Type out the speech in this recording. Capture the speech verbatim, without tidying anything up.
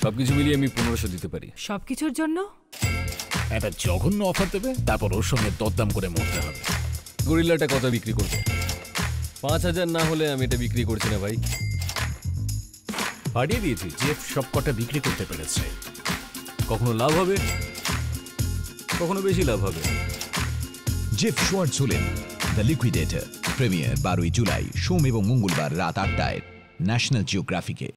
সবকিছু মিলিয়ে আমি পনেরোশো দিতে পারি। সবকিছুর জন্য একটা জঘন্য অফার দেবে, তারপর ওর সঙ্গে দরদাম করে মরতে হবে। গরিল্লাটা কত বিক্রি করবে? পাঁচ হাজার না হলে আমি এটা বিক্রি করছি না ভাই। বাড়িয়ে দিয়েছি, জেফ সবকটা বিক্রি করতে পেরেছে। কখনো লাভ হবে, কখনো বেশি লাভ হবে। জেফ শোয়ার্টজুলেন দ্য লিকুইডেটর, প্রিমিয়ার বারোই জুলাই সোম এবং মঙ্গলবার রাত আটটায় ন্যাশনাল জিওগ্রাফিকে।